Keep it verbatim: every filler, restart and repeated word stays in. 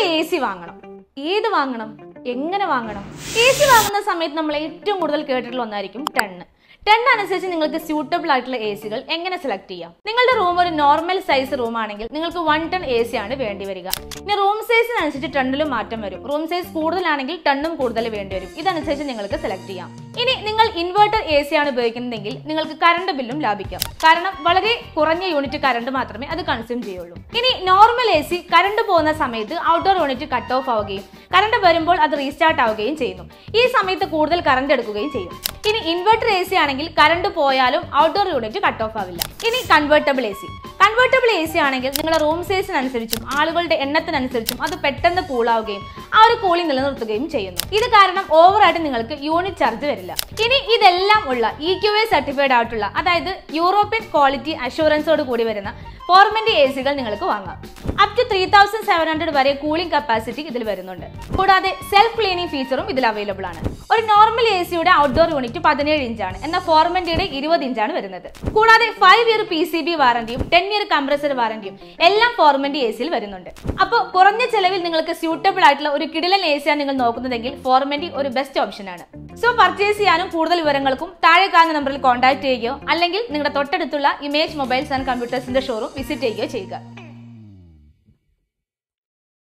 A C വാങ്ങണം. ഏത് വാങ്ങണം, എങ്ങനെ വാങ്ങണം? എ സി വാങ്ങുന്ന സമയത്ത് നമ്മൾ ഏറ്റവും കൂടുതൽ കേട്ടിട്ടുള്ള ഒന്നായിരിക്കും ടണ്ണ്. ടെൻ അനുസരിച്ച് നിങ്ങൾക്ക് സ്യൂട്ടബിൾ ആയിട്ടുള്ള എ സികൾ എങ്ങനെ സെലക്ട് ചെയ്യാം? നിങ്ങളുടെ റൂം ഒരു നോർമൽ സൈസ് റൂം ആണെങ്കിൽ നിങ്ങൾക്ക് വൺ ടൺ എ സി ആണ് വേണ്ടി വരിക. ഇനി റൂം സൈസിനനുസരിച്ച് ടണ്ണിലും മാറ്റം വരും. റൂം സൈസ് കൂടുതലാണെങ്കിൽ ടണ്ണും കൂടുതൽ വേണ്ടി വരും. ഇതനുസരിച്ച് നിങ്ങൾക്ക് സെലക്ട് ചെയ്യാം. ഇനി നിങ്ങൾ ഇൻവെർട്ടർ എ സി ആണ് ഉപയോഗിക്കുന്നതെങ്കിൽ നിങ്ങൾക്ക് കറണ്ട് ബില്ലും ലാഭിക്കാം. കാരണം വളരെ കുറഞ്ഞ യൂണിറ്റ് കറണ്ട് മാത്രമേ അത് കൺസ്യൂം ചെയ്യുള്ളൂ. ഇനി നോർമൽ എ സി കറണ്ട് പോകുന്ന സമയത്ത് ഔട്ട്ഡോർ യൂണിറ്റ് കട്ട് ഓഫ് ആവുകയും കറണ്ട് വരുമ്പോൾ അത് റീസ്റ്റാർട്ട് ആവുകയും ചെയ്യുന്നു. ഈ സമയത്ത് കൂടുതൽ കറണ്ട് എടുക്കുകയും ചെയ്യും. ഇനി ഇൻവെർട്ടർ എ സി ആണെങ്കിൽ കറണ്ട് പോയാലും ഔട്ട്ഡോർ യൂണിറ്റ് കട്ട് ഓഫ് ആവില്ല. ഇനി convertible A C convertible A C ആണെങ്കിൽ നിങ്ങളുടെ റൂം സൈസിനനുസരിച്ചും ആളുകളുടെ എണ്ണത്തിനനുസരിച്ചും അത് പെട്ടെന്ന് കൂളാവുകയും ആ ഒരു കൂളിംഗ് നിലനിർത്തുകയും ചെയ്യുന്നു. ഇത് കാരണം ഓവറായിട്ട് നിങ്ങൾക്ക് യൂണിറ്റ് ചാർജ് വരില്ല. ഇനി ഇതെല്ലാം ഉള്ള ഇ ക്യു എ സർട്ടിഫൈഡ് ആയിട്ടുള്ള, അതായത് യൂറോപ്യൻ ക്വാളിറ്റി അഷുറൻസോട് കൂടി വരുന്ന ഫോർമെന്റ് എ സികൾ നിങ്ങൾക്ക് വാങ്ങാം. Up to three thousand seven hundred വരെ കൂളിംഗ് കപ്പാസിറ്റി ഇതിൽ വരുന്നുണ്ട്. കൂടാതെ സെൽഫ് ക്ലീനിങ് ഫീച്ചറും ഇതിൽ അവൈലബിൾ ആണ്. ഒരു നോർമൽ എ സിയുടെ ഔട്ട്ഡോർ യൂണിറ്റ് പതിനേഴ് ഇഞ്ചാണ്, എന്നാൽ ഫോർമെന്റിയുടെ ഇരുപത് ഇഞ്ചാണ് വരുന്നത്. കൂടാതെ five year P C B വാറന്റിയും ടെൻ ഇയർ കംപ്രസർ വാറന്റിയും എല്ലാം ഫോർമെന്റ് എ സിയിൽ വരുന്നുണ്ട്. അപ്പോൾ കുറഞ്ഞ ചെലവിൽ നിങ്ങൾക്ക് സ്യൂട്ടബിൾ ആയിട്ടുള്ള ഒരു കിടിലൻ എ സിയാണ് നിങ്ങൾ നോക്കുന്നതെങ്കിൽ ഫോർമെന്റ് ഒരു ബെസ്റ്റ് ഓപ്ഷൻ ആണ്. സോ പർച്ചേസ് ചെയ്യാനും കൂടുതൽ വിവരങ്ങൾക്കും താഴെ കാണുന്ന നമ്പറിൽ കോൺടാക്ട് ചെയ്യുകയോ അല്ലെങ്കിൽ നിങ്ങളുടെ തൊട്ടടുത്തുള്ള ഇമേജ് മൊബൈൽസ് ആൻഡ് കമ്പ്യൂട്ടേഴ്സിന്റെ ഷോറൂം വിസിറ്റ് ചെയ്യുകയോ ചെയ്യുക.